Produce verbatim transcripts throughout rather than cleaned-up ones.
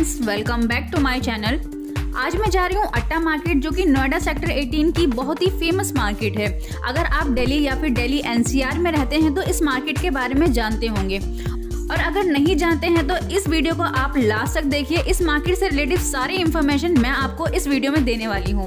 Friends, welcome back to my channel. आज मैं जा रही हूँ अट्टा मार्केट, जो कि नोएडा सेक्टर अठारह की बहुत ही फेमस मार्केट है। अगर आप दिल्ली या फिर दिल्ली एनसीआर में रहते हैं तो इस मार्केट के बारे में जानते होंगे, और अगर नहीं जानते हैं तो इस वीडियो को आप लास्ट तक देखिए। इस मार्केट से रिलेटेड सारी इन्फॉर्मेशन मैं आपको इस वीडियो में देने वाली हूँ।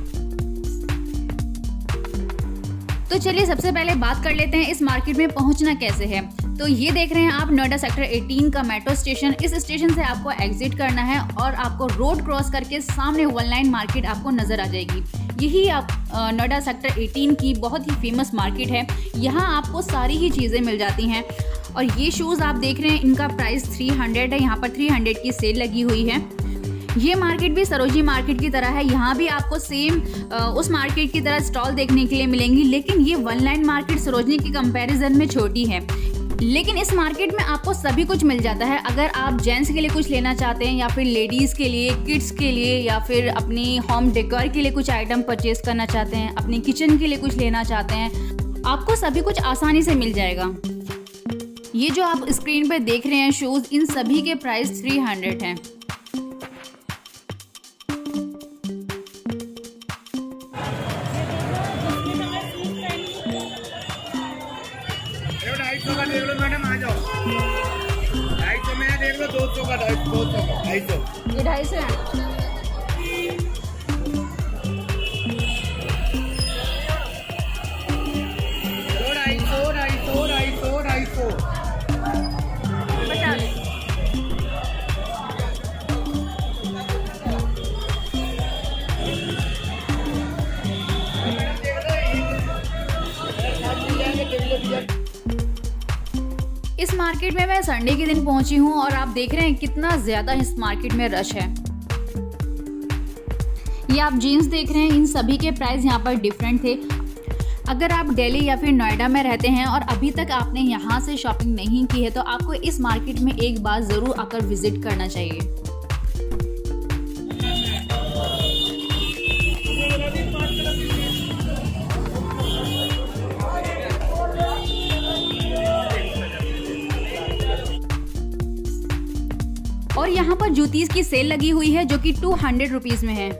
तो चलिए सबसे पहले बात कर लेते हैं इस मार्केट में पहुंचना कैसे है। तो ये देख रहे हैं आप नोएडा सेक्टर अठारह का मेट्रो स्टेशन। इस स्टेशन से आपको एग्जिट करना है और आपको रोड क्रॉस करके सामने वन लाइन मार्केट आपको नजर आ जाएगी। यही आप नोएडा सेक्टर अठारह की बहुत ही फेमस मार्केट है। यहाँ आपको सारी ही चीज़ें मिल जाती हैं। और ये शूज़ आप देख रहे हैं, इनका प्राइस थ्री हंड्रेड है। यहाँ पर थ्री हंड्रेड की सेल लगी हुई है। ये मार्केट भी सरोजनी मार्केट की तरह है। यहाँ भी आपको सेम उस मार्केट की तरह स्टॉल देखने के लिए मिलेंगी, लेकिन ये वन लाइन मार्केट सरोजनी की कंपैरिजन में छोटी है। लेकिन इस मार्केट में आपको सभी कुछ मिल जाता है। अगर आप जेंट्स के लिए कुछ लेना चाहते हैं, या फिर लेडीज़ के लिए, किड्स के लिए, या फिर अपनी होम डेकोर के लिए कुछ आइटम परचेज करना चाहते हैं, अपने किचन के लिए कुछ लेना चाहते हैं, आपको सभी कुछ आसानी से मिल जाएगा। ये जो आप स्क्रीन पे देख रहे हैं शूज़, इन सभी के प्राइस थ्री हंड्रेड हैं। ढाई सौ का देख लो मैडम, आ जाओ। ढाई सौ में देख लो, दो सौ का, दो सौ का, ढाई सौ। ये ढाई सौ है। ढाई सौ, ढाई सौ, ढाई सौ, ढाई सौ। बता दे। इस मार्केट में मैं संडे के दिन पहुंची हूं और आप देख रहे हैं कितना ज़्यादा इस मार्केट में रश है। ये आप जीन्स देख रहे हैं, इन सभी के प्राइस यहाँ पर डिफरेंट थे। अगर आप दिल्ली या फिर नोएडा में रहते हैं और अभी तक आपने यहाँ से शॉपिंग नहीं की है तो आपको इस मार्केट में एक बार ज़रूर आकर विजिट करना चाहिए। और यहाँ पर जूतीज की सेल लगी हुई है, जो कि टू हंड्रेड रुपीज में है।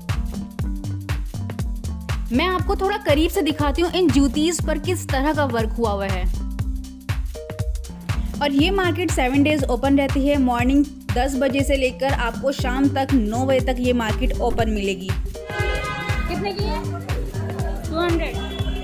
मैं आपको थोड़ा करीब से दिखाती हूँ इन जूतीज पर किस तरह का वर्क हुआ हुआ है। और ये मार्केट सेवन डेज ओपन रहती है। मॉर्निंग दस बजे से लेकर आपको शाम तक नौ बजे तक ये मार्केट ओपन मिलेगी। कितने की है? Two hundred.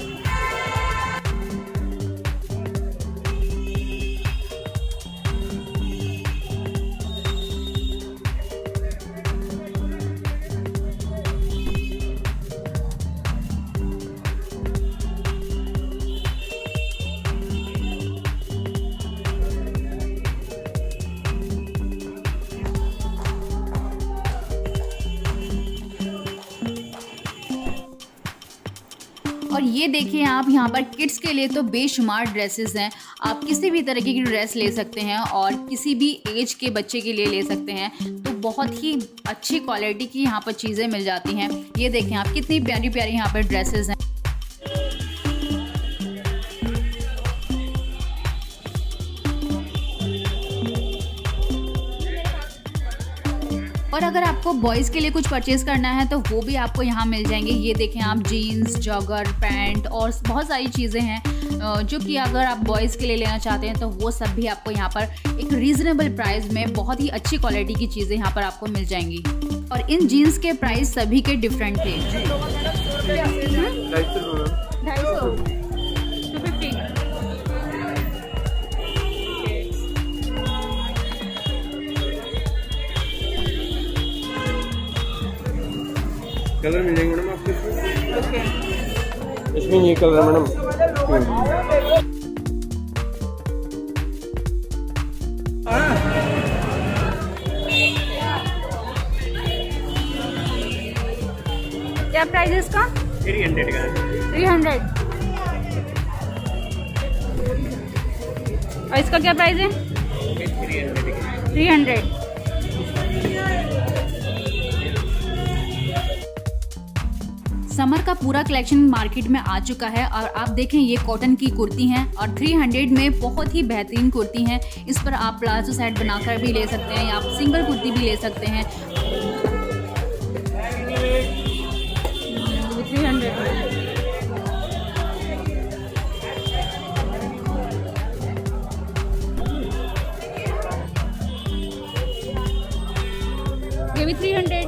और ये देखिए आप, यहाँ पर किड्स के लिए तो बेशुमार ड्रेसेस हैं। आप किसी भी तरीके की ड्रेस ले सकते हैं और किसी भी एज के बच्चे के लिए ले सकते हैं। तो बहुत ही अच्छी क्वालिटी की यहाँ पर चीज़ें मिल जाती हैं। ये देखें आप, कितनी प्यारी प्यारी यहाँ पर ड्रेसेस हैं। और अगर आपको बॉयज़ के लिए कुछ परचेज़ करना है तो वो भी आपको यहाँ मिल जाएंगे। ये देखें आप, जीन्स, जॉगर, पैंट और बहुत सारी चीज़ें हैं जो कि अगर आप बॉयज़ के लिए लेना चाहते हैं तो वो सब भी आपको यहाँ पर एक रीज़नेबल प्राइस में बहुत ही अच्छी क्वालिटी की चीज़ें यहाँ पर आपको मिल जाएंगी। और इन जीन्स के प्राइस सभी के डिफरेंट थे। ढाई सौ, टू फिफ्टी। कलर मिल जाएंगे मैडम आपको इसमें। ओके। इसमें ये कलर है मैडम। क्या प्राइस है इसका? थ्री हंड्रेड का। Three hundred. और इसका क्या प्राइस है? Three hundred. समर का पूरा कलेक्शन मार्केट में आ चुका है और आप देखें ये कॉटन की कुर्ती हैं और तीन सौ में बहुत ही बेहतरीन कुर्ती हैं। इस पर आप प्लाजो सेट बनाकर भी ले सकते हैं या आप सिंगल कुर्ती भी ले सकते हैं। थ्री हंड्रेड ये भी थ्री हंड्रेड।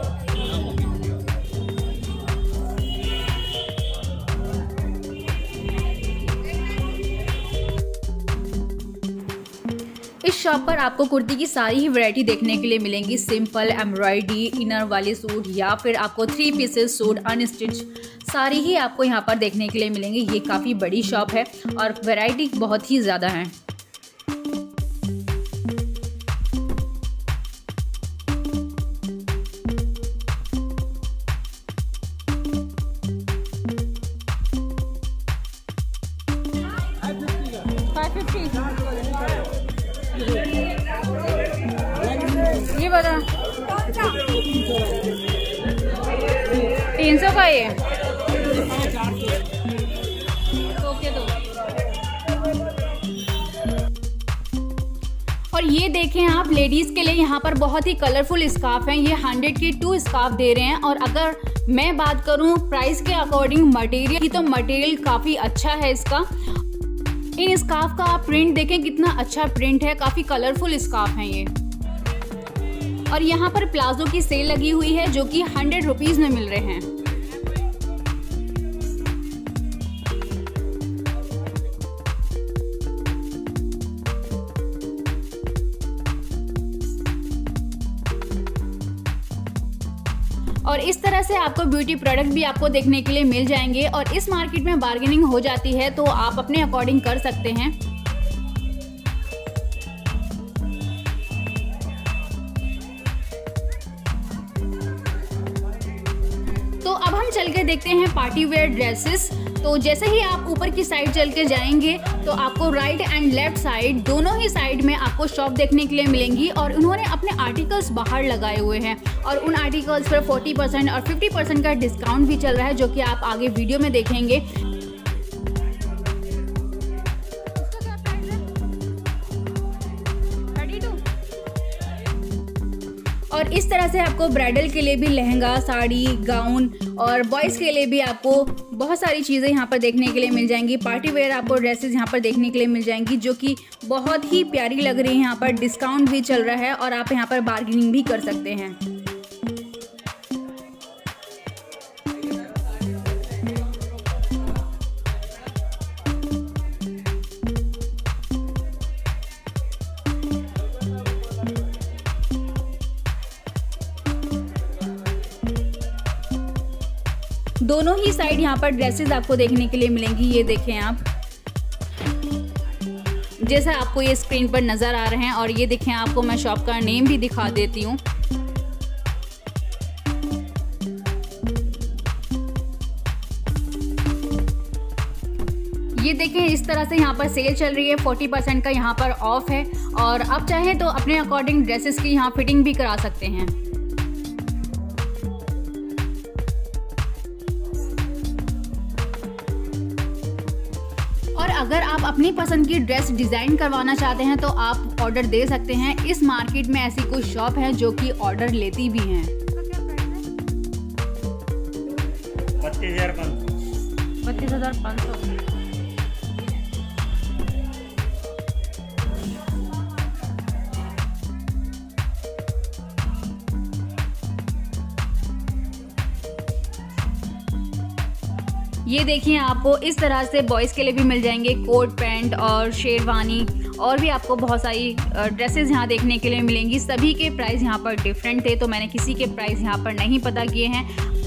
इस शॉप पर आपको कुर्ती की सारी ही वैरायटी देखने के लिए मिलेंगी। सिंपल, एम्ब्रॉयडरी, इनर वाले सूट या फिर आपको थ्री पीसेस सूट अनस्टिच, सारी ही आपको यहाँ पर देखने के लिए मिलेंगी। ये काफ़ी बड़ी शॉप है और वैरायटी बहुत ही ज़्यादा है। ये बता तीन सौ का ये ओके दो। और ये देखें आप, लेडीज के लिए यहाँ पर बहुत ही कलरफुल स्कार्फ हैं। ये हंड्रेड के टू स्कार्फ दे रहे हैं। और अगर मैं बात करूँ प्राइस के अकॉर्डिंग मटेरियल की, तो मटेरियल काफ़ी अच्छा है इसका। इन स्कार्फ का आप प्रिंट देखें, कितना अच्छा प्रिंट है, काफ़ी कलरफुल स्कार्फ हैं ये। और यहाँ पर प्लाजो की सेल लगी हुई है जो कि हंड्रेड रुपीज़ में मिल रहे हैं। और इस तरह से आपको ब्यूटी प्रोडक्ट भी आपको देखने के लिए मिल जाएंगे। और इस मार्केट में बार्गेनिंग हो जाती है तो आप अपने अकॉर्डिंग कर सकते हैं। तो अब हम चल के देखते हैं पार्टी वेयर ड्रेसेस। तो जैसे ही आप ऊपर की साइड चल के जाएंगे तो आपको राइट एंड लेफ्ट साइड दोनों ही साइड में आपको शॉप देखने के लिए मिलेंगी। और उन्होंने अपने आर्टिकल्स बाहर लगाए हुए हैं और उन आर्टिकल्स पर चालीस परसेंट और पचास परसेंट का डिस्काउंट भी चल रहा है, जो कि आप आगे वीडियो में देखेंगे। और इस तरह से आपको ब्राइडल के लिए भी लहंगा, साड़ी, गाउन और बॉयज़ के लिए भी आपको बहुत सारी चीज़ें यहाँ पर देखने के लिए मिल जाएंगी। पार्टी वेयर आपको ड्रेसेस यहाँ पर देखने के लिए मिल जाएंगी जो कि बहुत ही प्यारी लग रही है। यहाँ पर डिस्काउंट भी चल रहा है और आप यहाँ पर बार्गेनिंग भी कर सकते हैं। दोनों ही साइड यहाँ पर ड्रेसेस आपको देखने के लिए मिलेंगी। ये देखें आप, जैसा आपको ये स्क्रीन पर नज़र आ रहे हैं। और ये देखें, आपको मैं शॉप का नेम भी दिखा देती हूँ। ये देखें, इस तरह से यहाँ पर सेल चल रही है, चालीस परसेंट का यहाँ पर ऑफ है। और आप चाहें तो अपने अकॉर्डिंग ड्रेसेस की यहाँ फिटिंग भी करा सकते हैं। और अगर आप अपनी पसंद की ड्रेस डिज़ाइन करवाना चाहते हैं तो आप ऑर्डर दे सकते हैं। इस मार्केट में ऐसी कोई शॉप है जो कि ऑर्डर लेती भी हैं। बत्तीस हजार पाँच सौ बत्तीस हजार पाँच सौ ये देखिए, आपको इस तरह से बॉयज़ के लिए भी मिल जाएंगे कोट पैंट और शेरवानी, और भी आपको बहुत सारी ड्रेसेस यहाँ देखने के लिए मिलेंगी। सभी के प्राइस यहाँ पर डिफरेंट थे, तो मैंने किसी के प्राइस यहाँ पर नहीं पता किए हैं।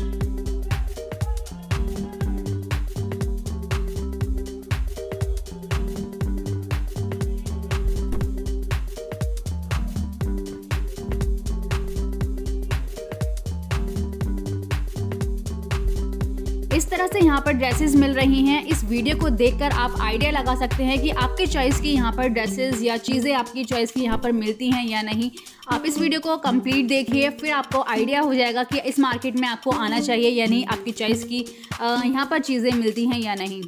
इस तरह से यहाँ पर ड्रेसेस मिल रही हैं। इस वीडियो को देखकर आप आइडिया लगा सकते हैं कि आपके चॉइस की यहाँ पर ड्रेसेस या चीज़ें आपकी चॉइस की यहाँ पर मिलती हैं या नहीं। आप इस वीडियो को कंप्लीट देखिए, फिर आपको आइडिया हो जाएगा कि इस मार्केट में आपको आना चाहिए या नहीं, आपकी चॉइस की यहाँ पर चीज़ें मिलती हैं या नहीं।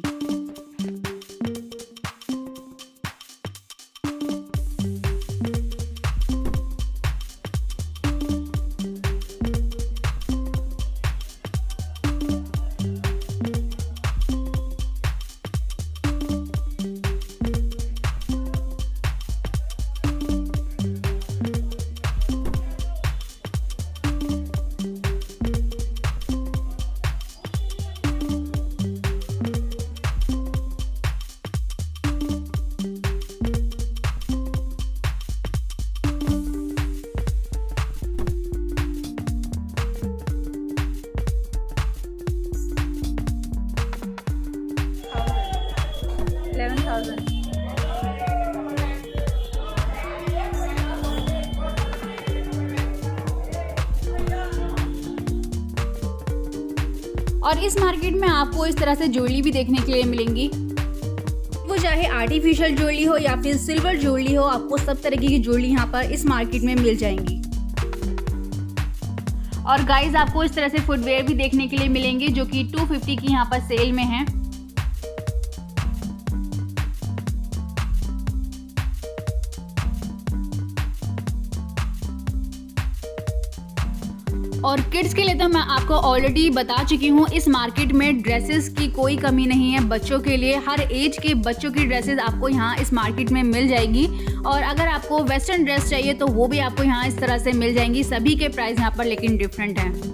eleven thousand. और इस मार्केट में आपको इस तरह से ज्वेलरी भी देखने के लिए मिलेंगी, वो चाहे आर्टिफिशियल ज्वेलरी हो या फिर सिल्वर ज्वेलरी हो, आपको सब तरीके की ज्वेलरी यहाँ पर इस मार्केट में मिल जाएंगी। और गाइस आपको इस तरह से फुटवेयर भी देखने के लिए मिलेंगे जो कि टू फिफ्टी की यहाँ पर सेल में है। और किड्स के लिए तो मैं आपको ऑलरेडी बता चुकी हूँ, इस मार्केट में ड्रेसेस की कोई कमी नहीं है। बच्चों के लिए हर एज के बच्चों की ड्रेसेस आपको यहाँ इस मार्केट में मिल जाएगी। और अगर आपको वेस्टर्न ड्रेस चाहिए तो वो भी आपको यहाँ इस तरह से मिल जाएंगी। सभी के प्राइस यहाँ पर लेकिन डिफरेंट हैं।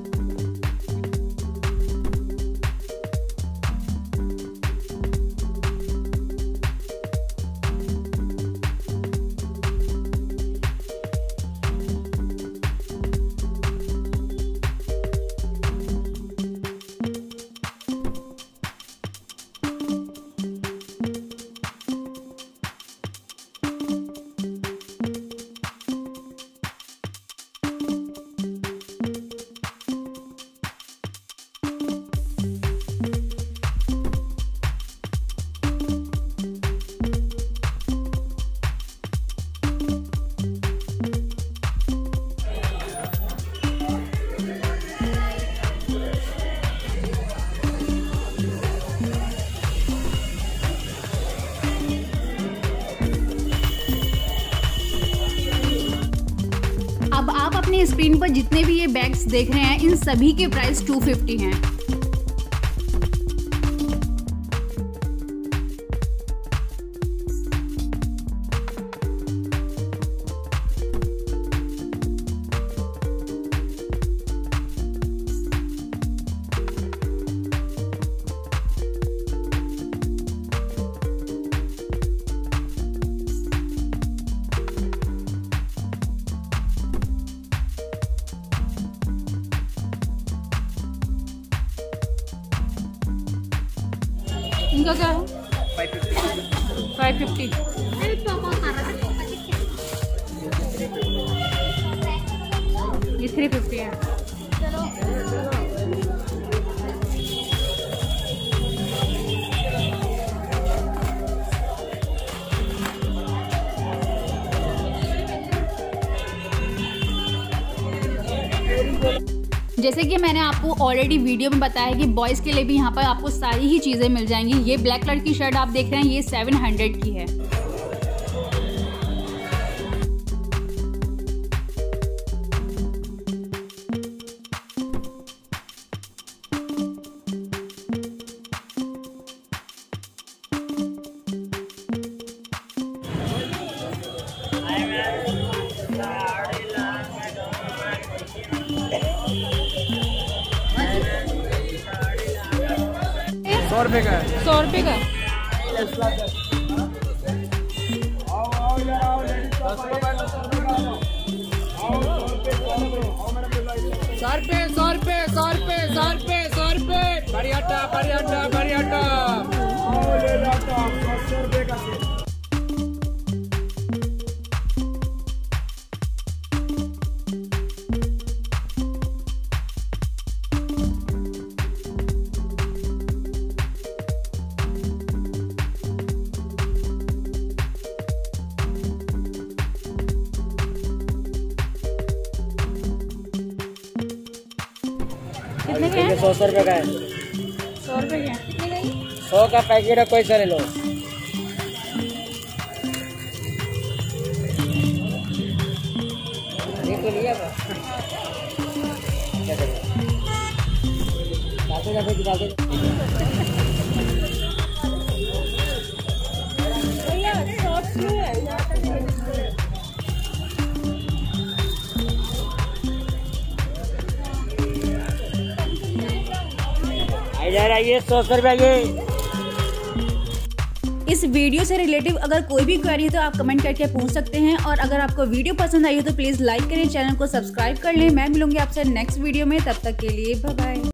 अब आप अपने स्क्रीन पर जितने भी ये बैग्स देख रहे हैं, इन सभी के प्राइस टू फिफ्टी हैं। इनका क्या है? Five fifty. ये थ्री फिफ्टी है। जैसे कि मैंने आपको ऑलरेडी वीडियो में बताया कि बॉयज़ के लिए भी यहाँ पर आपको सारी ही चीज़ें मिल जाएंगी। ये ब्लैक कलर की शर्ट आप देख रहे हैं, ये सेवन हंड्रेड की है। सौ रुपए का है। सौ रुपये का। सौ रुपए सौ रुपए सौ रुपए सौ रुपए सौ रुपए बढ़ियाटा बढ़ियाटा बढ़ियाटा सौ रुपए का। ये सौ सौ रुपये का है। सौ रुपये क्या कितने का ये? सौ का पैकेट है, कोई सा ले लो। ये तो लिया था। क्या करें? जाते जाते जाते भैया शॉर्ट्स में है इधर आइए, सौ सौ रुपया ये। इस वीडियो से रिलेटिव अगर कोई भी क्वेरी है तो आप कमेंट करके पूछ सकते हैं, और अगर आपको वीडियो पसंद आई हो तो प्लीज़ लाइक करें, चैनल को सब्सक्राइब कर लें। मैं मिलूंगी आपसे नेक्स्ट वीडियो में, तब तक के लिए बाय बाय।